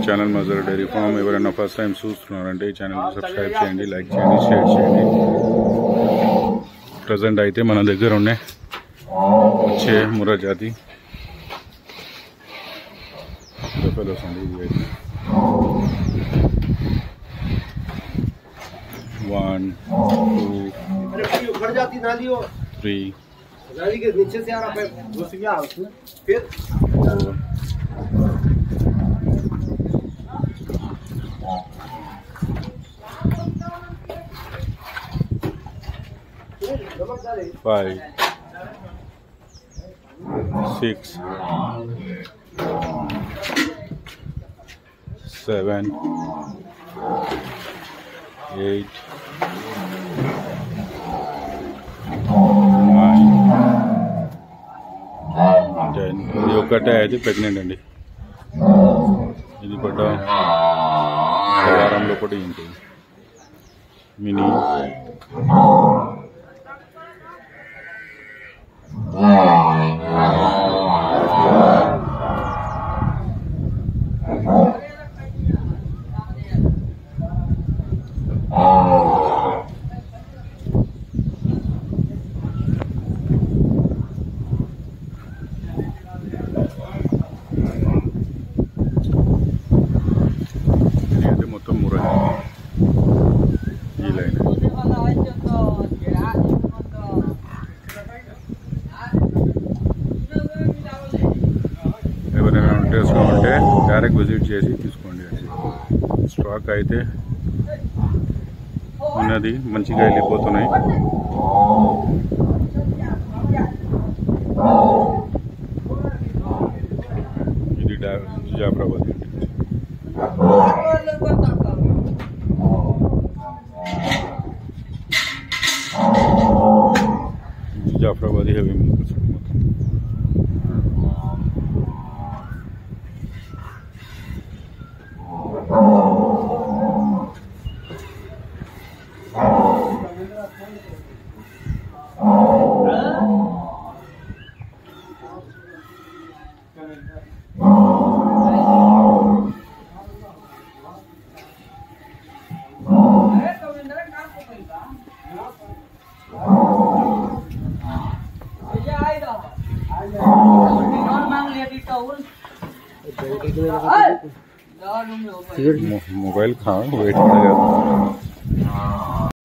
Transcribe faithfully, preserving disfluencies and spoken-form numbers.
Channel Mazhar dairy farm. ఎవరైనా first time చూస్తున్నారంటే ఈ ఛానల్ సబ్స్క్రైబ్ చేయండి, లైక్ చేయండి, షేర్ చేయండి. ప్రజెంట్ అయితే మన దగ్గర ఉన్న వచ్చే ముర్రా జాతి బఫెలోస్ అండి. ఇది అయితే वन टू थ्री नीचे से आ रहा है घुस गया उसमें फिर five six seven eight nine ten. ఇది ఒక్కటే అయితే ప్రెగ్నెంట్ అండి. ఇది కూడా వారంలో కూడా ఉంటుంది. మినీ మొత్తం ముర్రా ఈ లైన్. ఎవరైనా ఇంట్రెస్ట్ ఉంటే డైరెక్ట్ విజిట్ చేసి తీసుకోండి. స్టాక్ అయితే ఉన్నది, మంచిగా వెళ్ళిపోతున్నాయి. ఇది Jafarabad. Jaffarabadi heavy milk. Mobile खाओ वेट करेगा।